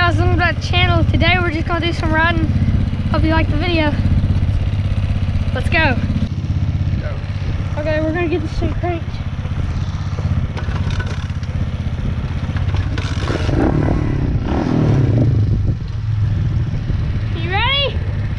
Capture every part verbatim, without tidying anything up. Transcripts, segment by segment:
guys, welcome back to the channel. Today we're just gonna do some riding. Hope you like the video. Let's go. go. Okay, we're gonna get this thing cranked. You ready?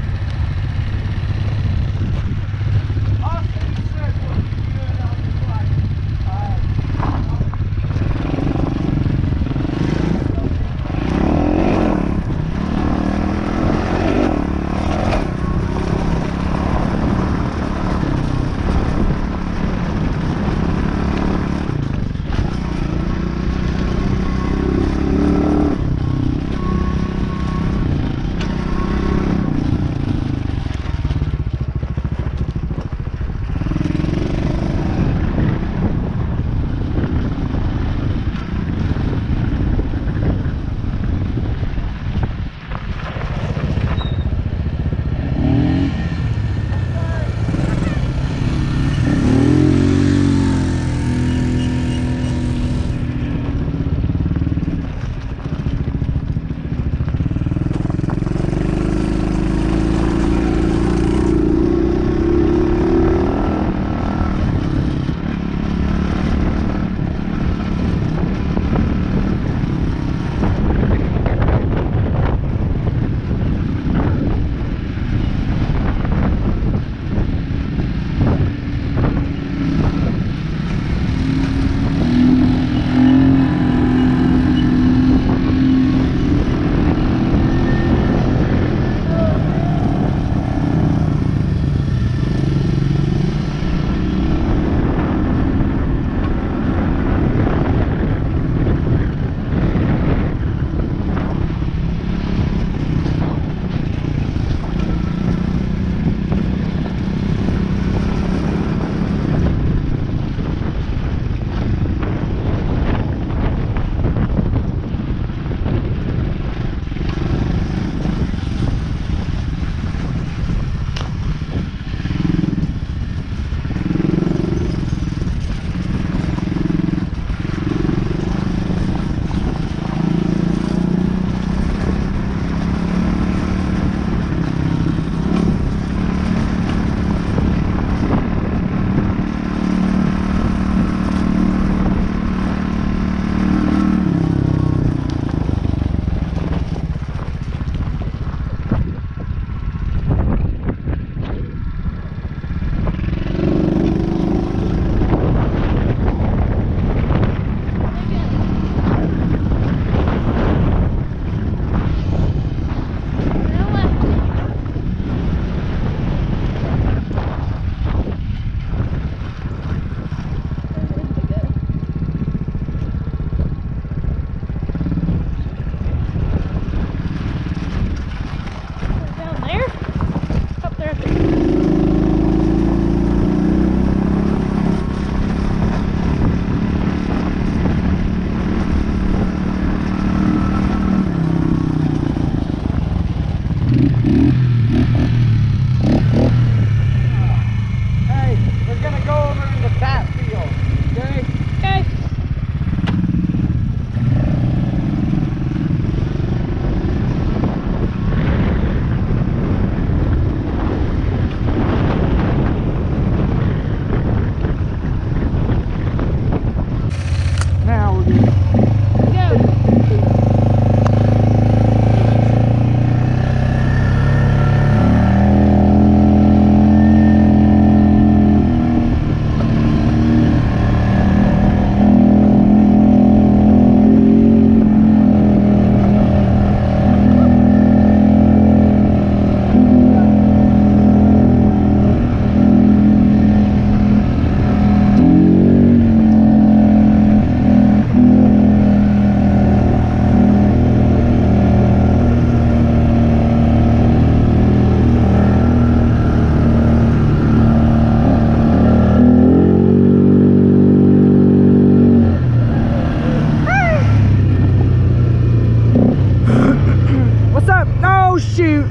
shoot.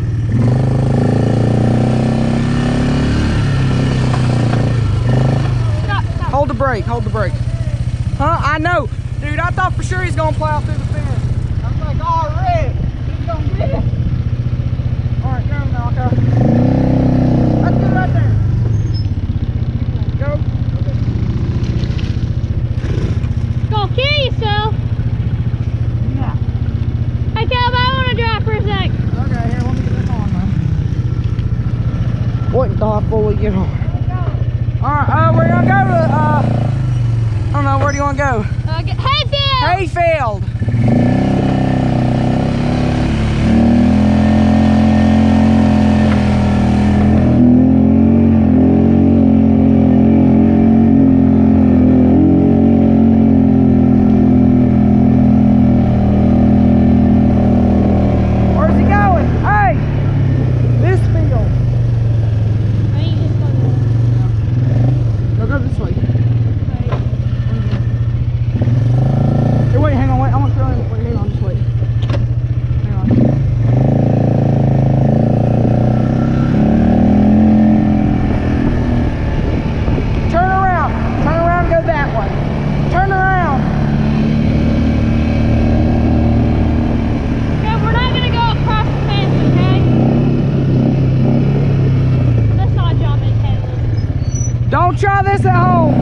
Stop, stop. Hold the brake, hold the brake. Huh? I know. Dude, I thought for sure he's gonna plow through the fence. I was like, oh, red. Alright, go now, go. That's good right there. Go. Okay. Gonna kill yourself. Yeah. Hey Caleb, I wanna drive for a sec. Okay, here, let me get this on, man. Wait until I fully get on. Alright, uh, we're gonna go to, uh, I don't know, where do you wanna go? Uh, get, Hayfield! Hayfield! Where's he going? Hey! This field. I ain't just gonna No, go this way. wait. Hey, wait, hang on, wait, I want to throw in. Wait, hang on, just wait. Hang on. Turn around. Turn around and go that way. Turn around. Okay, we're not gonna go across the fence, okay? Let's not jump in, Caleb. Don't try this at home.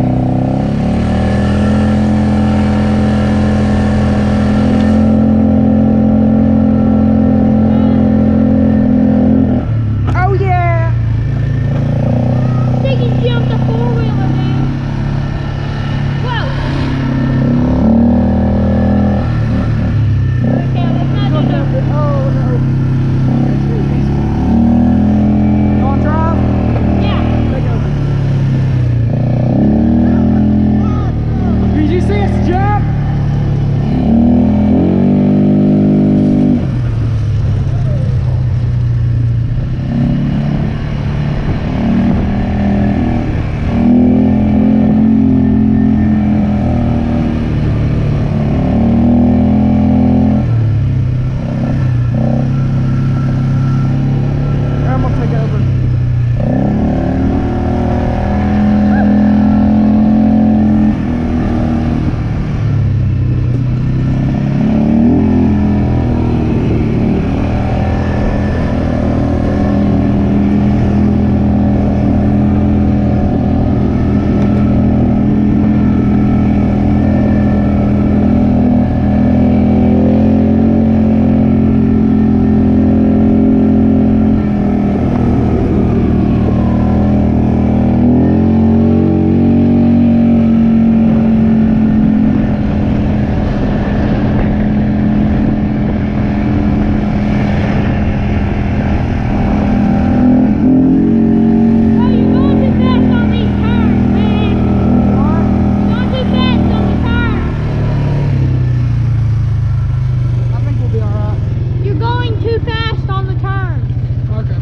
Oh yeah. I think he jumped the four-wheeler, dude. Whoa! Okay, let's not do that. Oh no. You want to drive? Yeah. Take over. Did you see us jump? I'm gonna take over. Oh, you're going too fast on these turns, man. What? You're going too fast on the turns. I think we'll be alright. You're going too fast on the turns. Okay.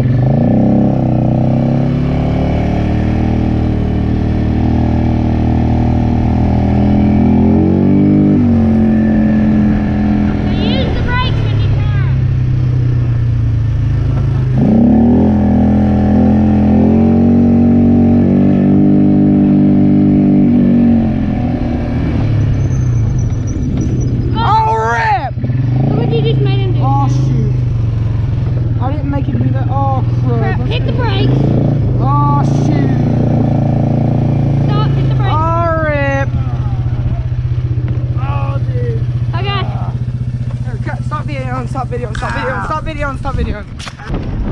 So use the brakes when you turn. Oh, rip! Look what you just made him do. Oh, shoot. I didn't make him do that. Oh, crap. Crap, hit the brakes. Oh, shoot. Stop, hit the brakes. Oh, rip. Oh, dude. I got you. Here, cut. Stop videoing, stop videoing, stop videoing, stop videoing, stop videoing.